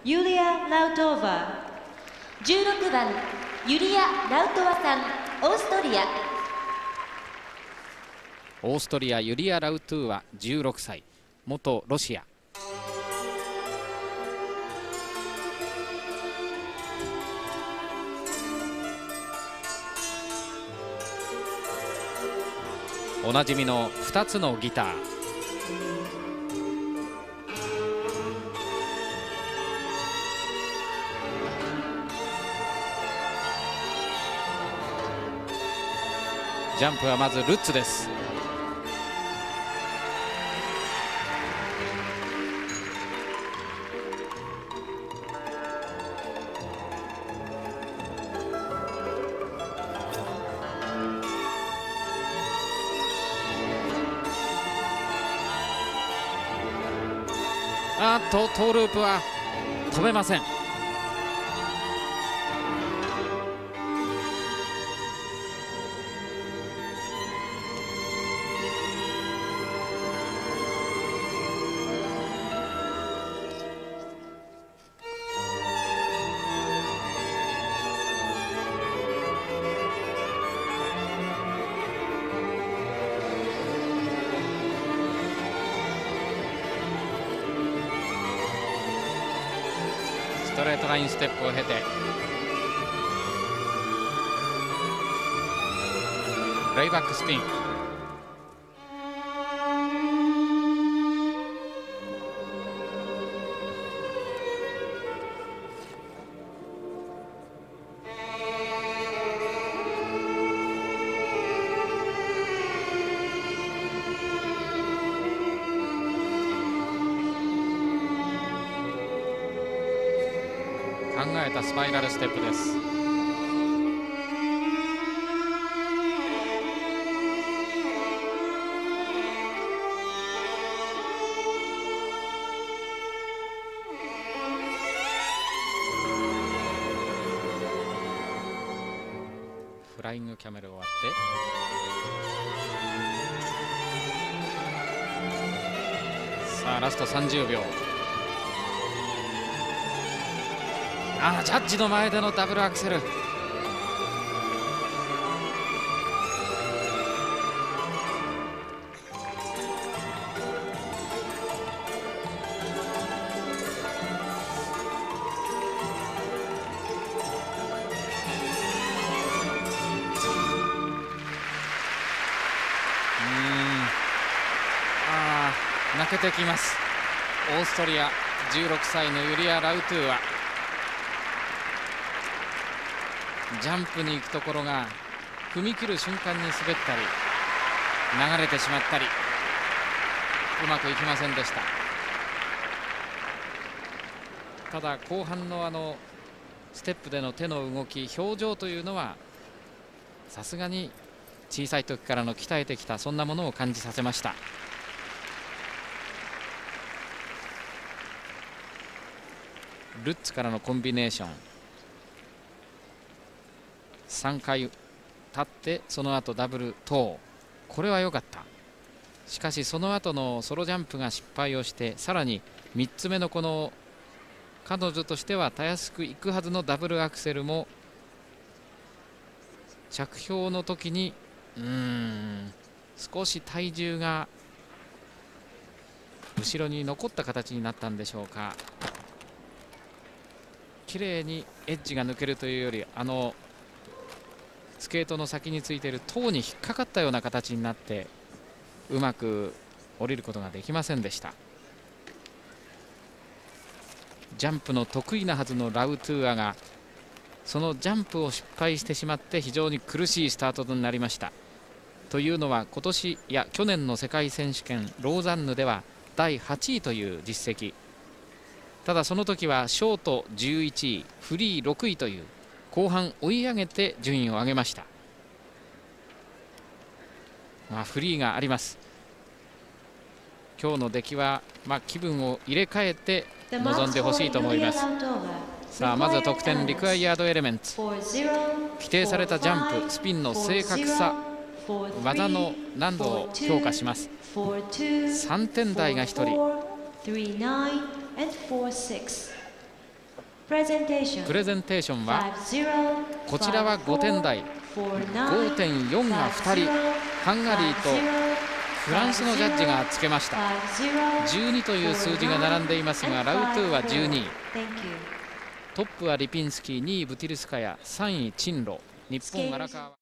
ユリア・ラウトーバ。16番ユリア・ラウトワさん、オーストリア。 オーストリアユリア・ラウトゥーワ16歳、元ロシア。おなじみの2つのギター。ジャンプはまずルッツです。トーループは飛べません。ストレートラインステップを経てレイバックスピン。考えたスパイラルステップです。フライングキャメル終わってさあラスト30秒。ジャッジの前でのダブルアクセル。泣けてきます。オーストリア16歳のユリア・ラウトゥーワ。ジャンプに行くところが踏み切る瞬間に滑ったり流れてしまったりうまくいきませんでした。ただ後半のステップでの手の動き、表情というのはさすがに小さい時からの鍛えてきたそんなものを感じさせました。ルッツからのコンビネーション3回立ってその後ダブルトー、これは良かった。しかしその後のソロジャンプが失敗をして、さらに3つ目のこの彼女としてはたやすくいくはずのダブルアクセルも着氷の時に少し体重が後ろに残った形になったんでしょうか。綺麗にエッジが抜けるというよりスケートの先についている塔に引っかかったような形になってうまく降りることができませんでした。ジャンプの得意なはずのラウトゥーアがそのジャンプを失敗してしまって非常に苦しいスタートとなりました。というのは今年去年の世界選手権ローザンヌでは第8位という実績。ただその時はショート11位フリー6位という後半追い上げて順位を上げました。フリーがあります。今日の出来は気分を入れ替えて臨んでほしいと思います。さあまずは得点リクワイアードエレメンツ、規定されたジャンプスピンの正確さ、技の難度を評価します。3点台が1人。 プレゼンテーションはこちらは5点台 5.4 が2人、ハンガリーとフランスのジャッジがつけました。12という数字が並んでいますが、ラウトゥは12位、トップはリピンスキー、2位ブティルスカヤ、3位陳露、日本荒川。